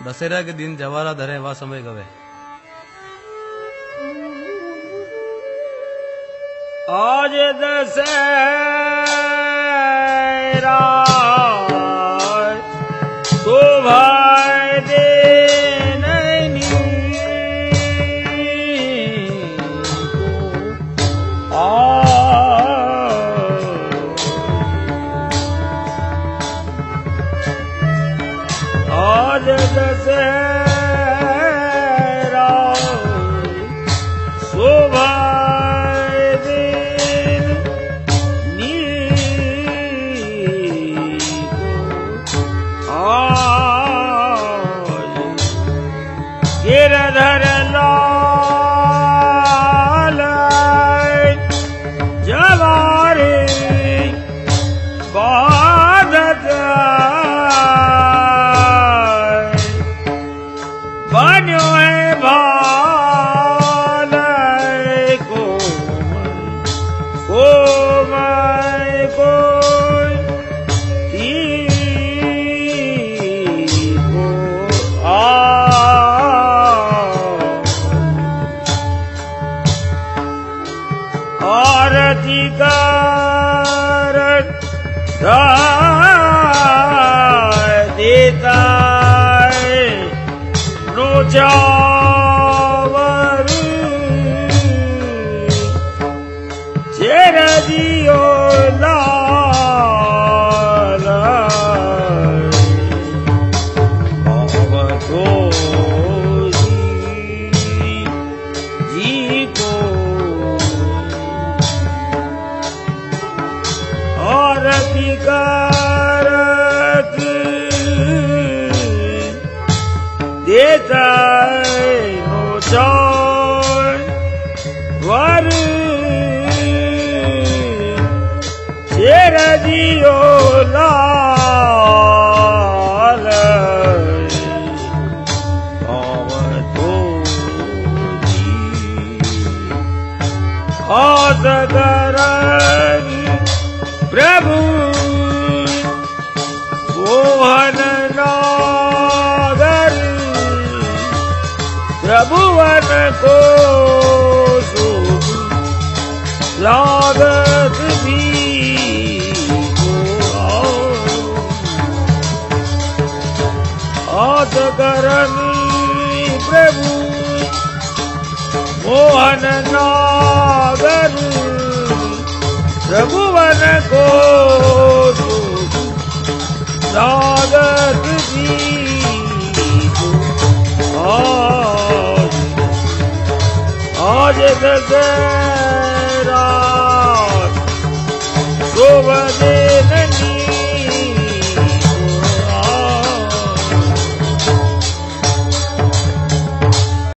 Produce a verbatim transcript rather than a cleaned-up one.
दशहरा के दिन जवारा धरे वा समय गवे। आज दशहरा शोभा दे आज दशहरा शोभा दिन आज गिरधर लाल जवारे बाधत बन्यो है भाल को कोमल कोई को आ आरती कारत देता जावर चेर दियो लाल तो जी को आरती कारत देता वर चेर दियो लाल तो आस करनी प्रभु मोहन नागर प्रभुवन को लागत भी आस करनी प्रभु मोहन नागर प्रभुवन को लागत भी आज आज दशहरा शोभा दे